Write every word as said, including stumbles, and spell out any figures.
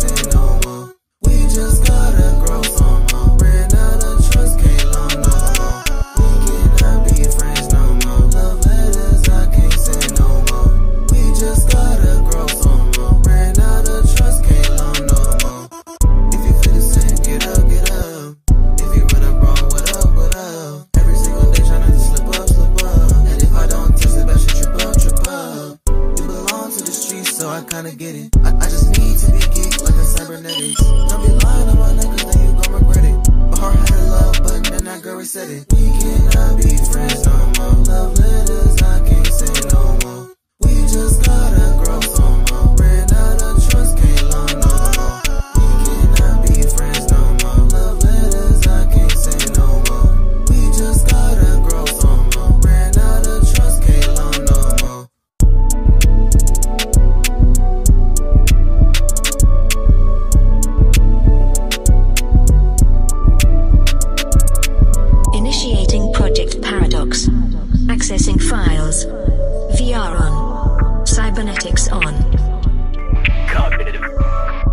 say no more. We just gotta grow some more. Ran out of trust, can't loan no more. We cannot be friends no more. Love letters, I can't say no more. We just gotta grow some more. Ran out of trust, can't loan no more. If you feel the same, get up, get up. If you run up wrong, what up, what up? Every single day trying not to slip up, slip up. And if I don't touch the best, you trip up, trip up. You belong to the streets, so I kinda get it. I, I just need to be geek like a cybernetics. Don't be lying on my niggas, then you gon' regret it. My heart had a love button, then that girl reset it. We cannot be friends no more. Love letters, I can't say no more. We just gotta grow some more. Ran out of trust, can't loan no more. We cannot be friends no more. Love letters, I can't say no more. We just gotta grow some more. Ran out of trust, can't loan no more. Initiating Project Paradox. Accessing files. V R on. Cybernetics on. Cognitive.